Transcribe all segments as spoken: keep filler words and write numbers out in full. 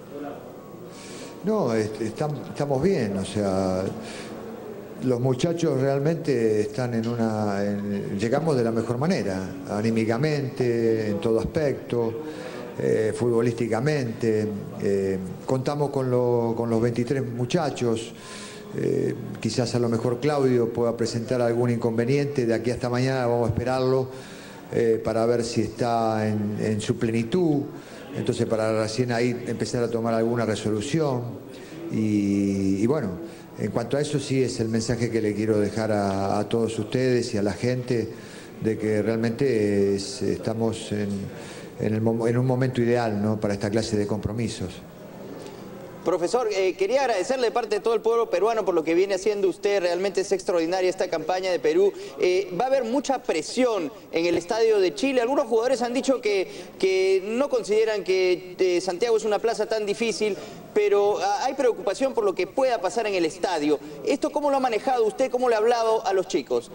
No, estamos bien, o sea, los muchachos realmente están en una... En, llegamos de la mejor manera, anímicamente, en todo aspecto, eh, futbolísticamente. Eh, contamos con, lo, con los veintitrés muchachos. Eh, quizás a lo mejor Claudio pueda presentar algún inconveniente. De aquí hasta mañana vamos a esperarlo eh, para ver si está en, en su plenitud. Entonces, para recién ahí empezar a tomar alguna resolución. Y, y bueno, en cuanto a eso, sí es el mensaje que le quiero dejar a, a todos ustedes y a la gente, de que realmente es, estamos en, en, el, en un momento ideal, ¿no?, para esta clase de compromisos. Profesor, eh, quería agradecerle de parte de todo el pueblo peruano por lo que viene haciendo usted. Realmente es extraordinaria esta campaña de Perú. Eh, va a haber mucha presión en el Estadio de Chile. Algunos jugadores han dicho que, que no consideran que eh, Santiago es una plaza tan difícil, pero ah, hay preocupación por lo que pueda pasar en el estadio. ¿Esto cómo lo ha manejado usted? ¿Cómo le ha hablado a los chicos?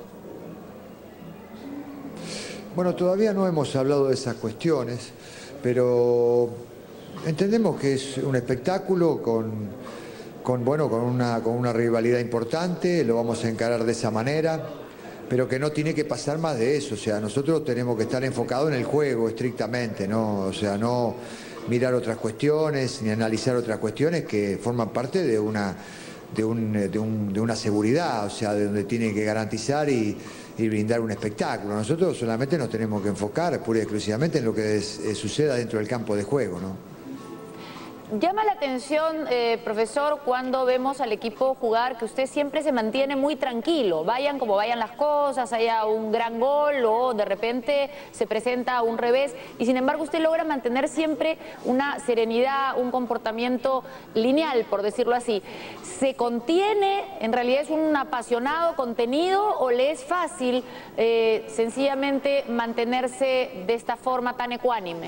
Bueno, todavía no hemos hablado de esas cuestiones, pero entendemos que es un espectáculo con, con, bueno, con, una, con una rivalidad importante, lo vamos a encarar de esa manera, pero que no tiene que pasar más de eso. O sea, nosotros tenemos que estar enfocados en el juego estrictamente, ¿no? O sea, no mirar otras cuestiones ni analizar otras cuestiones que forman parte de una, de, un, de, un, de una seguridad, o sea, de donde tiene que garantizar y, y brindar un espectáculo. Nosotros solamente nos tenemos que enfocar pura y exclusivamente en lo que es, eh, suceda dentro del campo de juego, ¿no? Llama la atención, eh, profesor, cuando vemos al equipo jugar, que usted siempre se mantiene muy tranquilo, vayan como vayan las cosas, haya un gran gol o de repente se presenta un revés, y sin embargo usted logra mantener siempre una serenidad, un comportamiento lineal, por decirlo así. ¿Se contiene, en realidad es un apasionado contenido, o le es fácil eh, sencillamente mantenerse de esta forma tan ecuánime?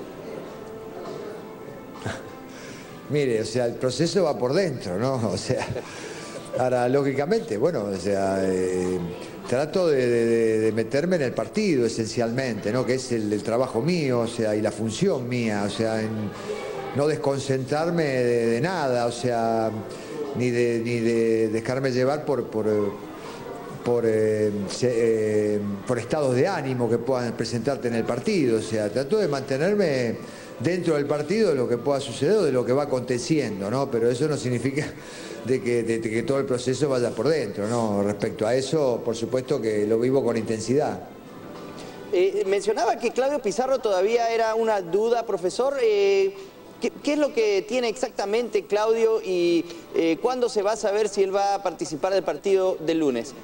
Mire, o sea, el proceso va por dentro, ¿no? O sea, ahora, lógicamente, bueno, o sea, eh, trato de, de, de meterme en el partido esencialmente, ¿no? Que es el, el trabajo mío, o sea, y la función mía, o sea, en no desconcentrarme de, de nada, o sea, ni de, ni de dejarme llevar por... por Por, eh, se, eh, por estados de ánimo que puedan presentarte en el partido. O sea, trato de mantenerme dentro del partido de lo que pueda suceder o de lo que va aconteciendo, ¿no? Pero eso no significa de que, de, de que todo el proceso vaya por dentro, ¿no? Respecto a eso, por supuesto que lo vivo con intensidad. Eh, mencionaba que Claudio Pizarro todavía era una duda, profesor. Eh, ¿qué, ¿Qué es lo que tiene exactamente Claudio y eh, cuándo se va a saber si él va a participar del partido del lunes?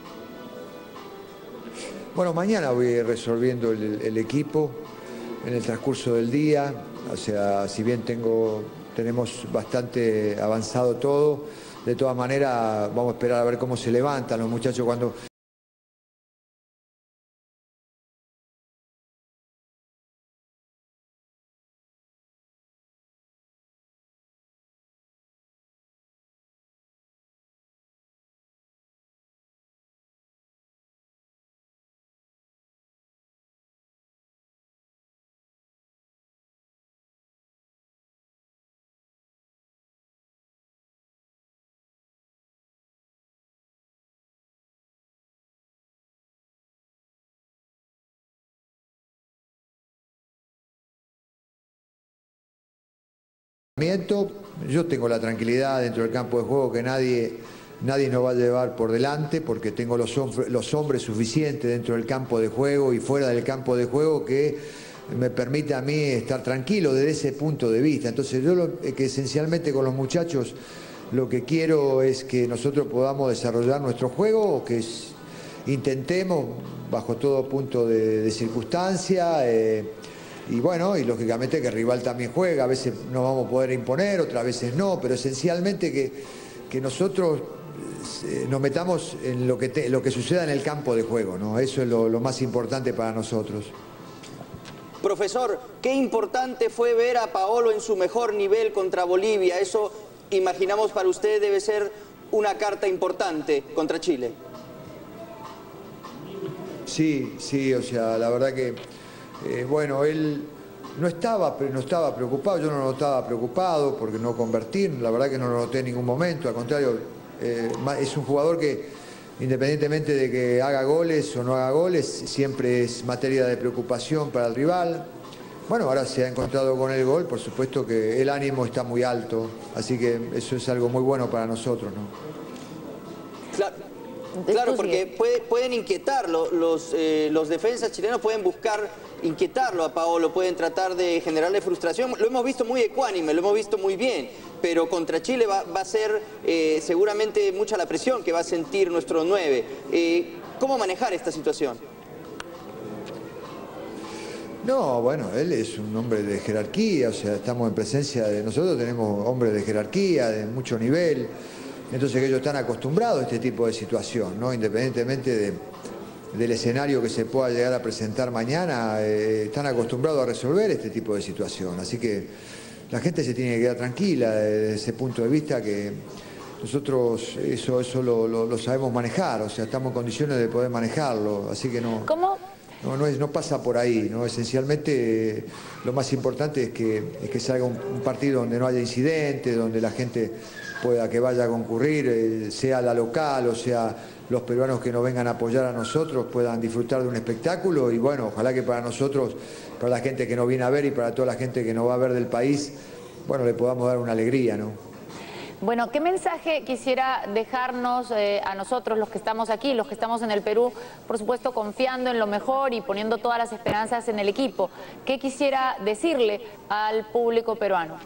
Bueno, mañana voy resolviendo el, el equipo en el transcurso del día. O sea, si bien tengo, tenemos bastante avanzado todo, de todas maneras vamos a esperar a ver cómo se levantan los muchachos cuando... Yo tengo la tranquilidad dentro del campo de juego que nadie, nadie nos va a llevar por delante, porque tengo los, los hombres suficientes dentro del campo de juego y fuera del campo de juego que me permite a mí estar tranquilo desde ese punto de vista. Entonces yo lo, que esencialmente con los muchachos lo que quiero es que nosotros podamos desarrollar nuestro juego, o que es, intentemos bajo todo punto de, de circunstancia. Eh, Y bueno, y lógicamente que el rival también juega, a veces nos vamos a poder imponer, otras veces no, pero esencialmente que, que nosotros eh, nos metamos en lo que, te, lo que suceda en el campo de juego, ¿no? Eso es lo, lo más importante para nosotros. Profesor, qué importante fue ver a Paolo en su mejor nivel contra Bolivia. Eso, imaginamos, para usted debe ser una carta importante contra Chile. Sí, sí, o sea, la verdad que... Eh, bueno, él no estaba, no estaba preocupado, yo no lo estaba preocupado porque no convertir, la verdad que no lo noté en ningún momento, al contrario, eh, es un jugador que independientemente de que haga goles o no haga goles, siempre es materia de preocupación para el rival. Bueno, ahora se ha encontrado con el gol, por supuesto que el ánimo está muy alto, así que eso es algo muy bueno para nosotros, ¿no? Claro. Claro, porque puede, pueden inquietarlo, los, eh, los defensas chilenos pueden buscar inquietarlo a Paolo, pueden tratar de generarle frustración. Lo hemos visto muy ecuánime, lo hemos visto muy bien, pero contra Chile va, va a ser eh, seguramente mucha la presión que va a sentir nuestro nueve. Eh, ¿Cómo manejar esta situación? No, bueno, él es un hombre de jerarquía, o sea, estamos en presencia de... Nosotros tenemos hombres de jerarquía, de mucho nivel. Entonces ellos están acostumbrados a este tipo de situación, ¿no? Independientemente de, del escenario que se pueda llegar a presentar mañana, eh, están acostumbrados a resolver este tipo de situación. Así que la gente se tiene que quedar tranquila desde ese punto de vista, que nosotros eso, eso lo, lo, lo sabemos manejar, o sea, estamos en condiciones de poder manejarlo, así que no... ¿Cómo? No, no, es, no pasa por ahí, ¿no? Esencialmente eh, lo más importante es que, es que salga un, un partido donde no haya incidentes, donde la gente pueda que vaya a concurrir, eh, sea la local o sea los peruanos que nos vengan a apoyar a nosotros, puedan disfrutar de un espectáculo y bueno, ojalá que para nosotros, para la gente que nos viene a ver y para toda la gente que nos va a ver del país, bueno, le podamos dar una alegría, ¿no? Bueno, ¿qué mensaje quisiera dejarnos eh, a nosotros, los que estamos aquí, los que estamos en el Perú, por supuesto confiando en lo mejor y poniendo todas las esperanzas en el equipo? ¿Qué quisiera decirle al público peruano?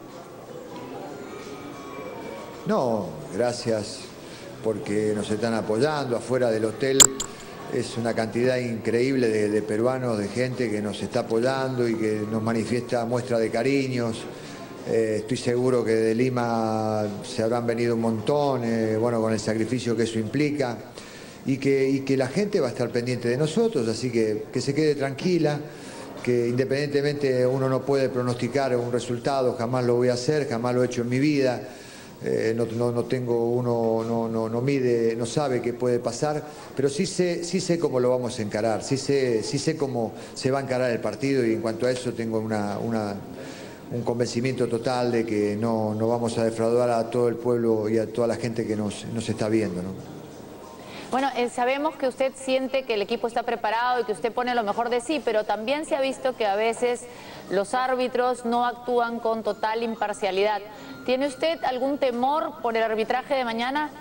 No, gracias porque nos están apoyando. Afuera del hotel es una cantidad increíble de, de peruanos, de gente que nos está apoyando y que nos manifiesta muestra de cariños. Eh, estoy seguro que de Lima se habrán venido un montón, eh, bueno, con el sacrificio que eso implica, y que, y que la gente va a estar pendiente de nosotros, así que que se quede tranquila, que independientemente uno no puede pronosticar un resultado, jamás lo voy a hacer, jamás lo he hecho en mi vida, eh, no, no, no tengo, uno no, no, no mide, no sabe qué puede pasar, pero sí sé, sí sé cómo lo vamos a encarar, sí sé, sí sé cómo se va a encarar el partido y en cuanto a eso tengo una... una un convencimiento total de que no, no vamos a defraudar a todo el pueblo y a toda la gente que nos, nos está viendo, ¿no? Bueno, eh, sabemos que usted siente que el equipo está preparado y que usted pone lo mejor de sí, pero también se ha visto que a veces los árbitros no actúan con total imparcialidad. ¿Tiene usted algún temor por el arbitraje de mañana?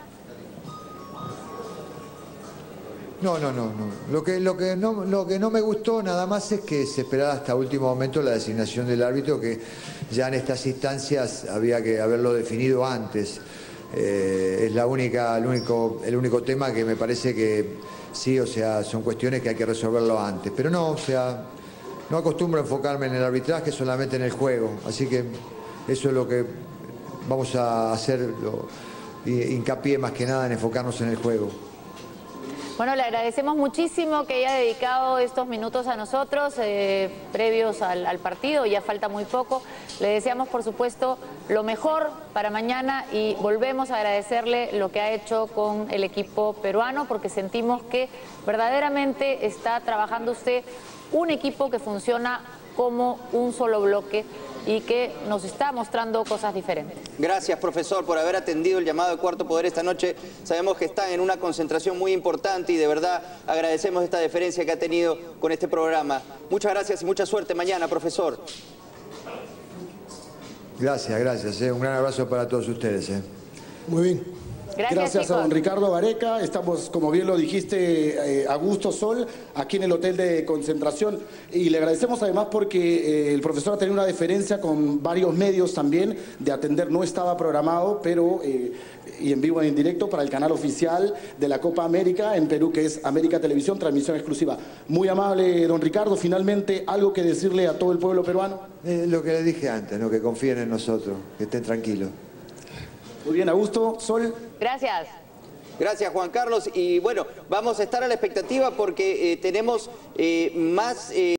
No, no, no, no. Lo que, lo que no, lo que no me gustó nada más es que se esperara hasta último momento la designación del árbitro, que ya en estas instancias había que haberlo definido antes. Eh, es la única, el único, el único tema que me parece que sí, o sea, son cuestiones que hay que resolverlo antes. Pero no, o sea, no acostumbro a enfocarme en el arbitraje, solamente en el juego. Así que eso es lo que vamos a hacer, lo, hincapié más que nada en enfocarnos en el juego. Bueno, le agradecemos muchísimo que haya dedicado estos minutos a nosotros, eh, previos al, al partido, ya falta muy poco. Le deseamos, por supuesto, lo mejor para mañana y volvemos a agradecerle lo que ha hecho con el equipo peruano, porque sentimos que verdaderamente está trabajando usted un equipo que funciona como un solo bloque y que nos está mostrando cosas diferentes. Gracias, profesor, por haber atendido el llamado de Cuarto Poder esta noche. Sabemos que están en una concentración muy importante y de verdad agradecemos esta deferencia que ha tenido con este programa. Muchas gracias y mucha suerte mañana, profesor. Gracias, gracias. Eh. Un gran abrazo para todos ustedes. Eh. Muy bien. Gracias, Gracias chicos. a don Ricardo Gareca. Estamos, como bien lo dijiste, eh, a gusto Sol, aquí en el hotel de concentración. Y le agradecemos además porque eh, el profesor ha tenido una deferencia con varios medios también de atender. No estaba programado, pero eh, y en vivo y en directo para el canal oficial de la Copa América en Perú, que es América Televisión, transmisión exclusiva. Muy amable, don Ricardo. Finalmente, ¿algo que decirle a todo el pueblo peruano? Eh, lo que les dije antes, ¿no? Que confíen en nosotros, que estén tranquilos. Muy bien, a gusto. Sol. Gracias. Gracias, Juan Carlos. Y bueno, vamos a estar a la expectativa porque eh, tenemos eh, más... Eh